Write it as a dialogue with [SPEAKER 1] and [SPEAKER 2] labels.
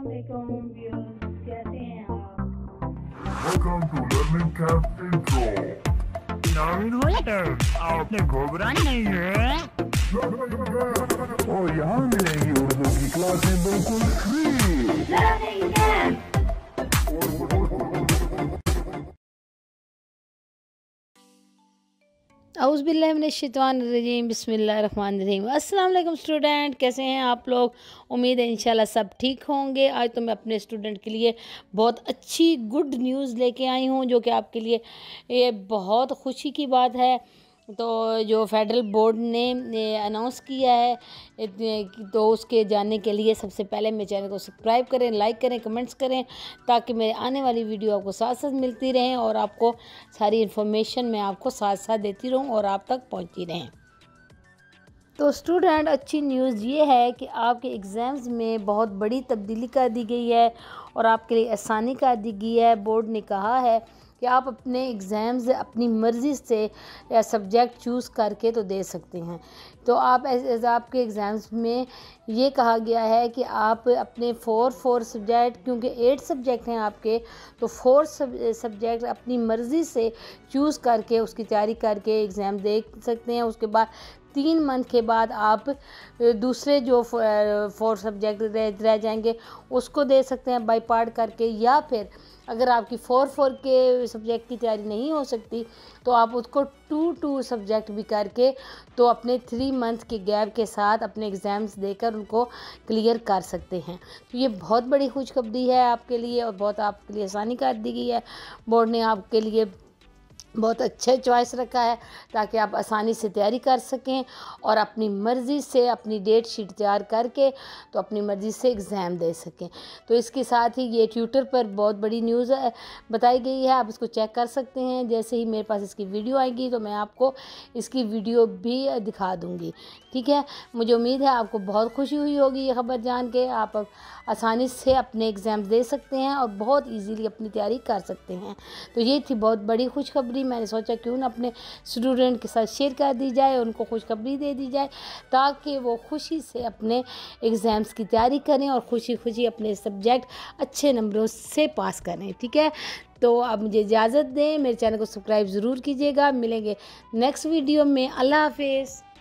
[SPEAKER 1] अस्सलामुअलैकुम व्यूअर्स, कैसे हैं आप?
[SPEAKER 2] Welcome to Learning Camp Intro.
[SPEAKER 3] आपने घबराना नहीं है।
[SPEAKER 2] और यहाँ मिलेंगी उर्दू की क्लासें बिल्कुल फ्री।
[SPEAKER 1] Learning camp.
[SPEAKER 4] औज़ुबिल्लाहिमिनश्शैतानिर्रजीम बिस्मिल्लाहिर्रहमानिर्रहीम। अस्सलाम वालेकुम स्टूडेंट, कैसे हैं आप लोग? उम्मीद है इंशाल्लाह सब ठीक होंगे। आज तो मैं अपने स्टूडेंट के लिए बहुत अच्छी गुड न्यूज़ लेके आई हूँ, जो कि आपके लिए ये बहुत खुशी की बात है। तो जो फेडरल बोर्ड ने अनाउंस किया है, तो उसके जानने के लिए सबसे पहले मेरे चैनल को सब्सक्राइब करें, लाइक करें, कमेंट्स करें, ताकि मेरे आने वाली वीडियो आपको साथ साथ मिलती रहें और आपको सारी इन्फॉर्मेशन मैं आपको साथ साथ देती रहूं और आप तक पहुंचती रहें। तो स्टूडेंट, अच्छी न्यूज़ ये है कि आपके एग्ज़ाम्स में बहुत बड़ी तब्दीली कर दी गई है और आपके लिए आसानी कर दी गई है। बोर्ड ने कहा है कि आप अपने एग्ज़ाम्स अपनी मर्ज़ी से या सब्जेक्ट चूज़ करके तो दे सकते हैं। तो आपके एग्ज़ाम्स में ये कहा गया है कि आप अपने 4 सब्जेक्ट, क्योंकि 8 सब्जेक्ट हैं आपके, तो 4 सब्जेक्ट अपनी मर्ज़ी से चूज़ करके उसकी तैयारी करके एग्ज़ाम दे सकते हैं। उसके बाद 3 मंथ के बाद आप दूसरे जो 4 सब्जेक्ट रह जाएंगे उसको दे सकते हैं बाई पार्ट करके, या फिर अगर आपकी 4 के सब्जेक्ट की तैयारी नहीं हो सकती तो आप उसको 2 सब्जेक्ट भी करके तो अपने 3 मंथ के गैप के साथ अपने एग्ज़ाम्स देकर उनको क्लियर कर सकते हैं। तो ये बहुत बड़ी खुशखबरी है आपके लिए और बहुत आपके लिए आसानी कर दी गई है। बोर्ड ने आपके लिए बहुत अच्छा चॉइस रखा है ताकि आप आसानी से तैयारी कर सकें और अपनी मर्ज़ी से अपनी डेट शीट तैयार करके तो अपनी मर्ज़ी से एग्ज़ाम दे सकें। तो इसके साथ ही ये ट्विटर पर बहुत बड़ी न्यूज़ बताई गई है, आप इसको चेक कर सकते हैं। जैसे ही मेरे पास इसकी वीडियो आएगी तो मैं आपको इसकी वीडियो भी दिखा दूँगी, ठीक है। मुझे उम्मीद है आपको बहुत खुशी हुई होगी ये ख़बर जान के। आप आसानी से अपने एग्ज़ाम दे सकते हैं और बहुत ईजीली अपनी तैयारी कर सकते हैं। तो ये थी बहुत बड़ी खुशखबरी। मैंने सोचा क्यों ना अपने स्टूडेंट के साथ शेयर कर दी जाए, उनको खुशखबरी दे दी जाए, ताकि वो खुशी से अपने एग्ज़ाम्स की तैयारी करें और खुशी खुशी अपने सब्जेक्ट अच्छे नंबरों से पास करें, ठीक है। तो अब मुझे इजाज़त दें, मेरे चैनल को सब्सक्राइब ज़रूर कीजिएगा। मिलेंगे नेक्स्ट वीडियो में। अल्लाह हाफिज़।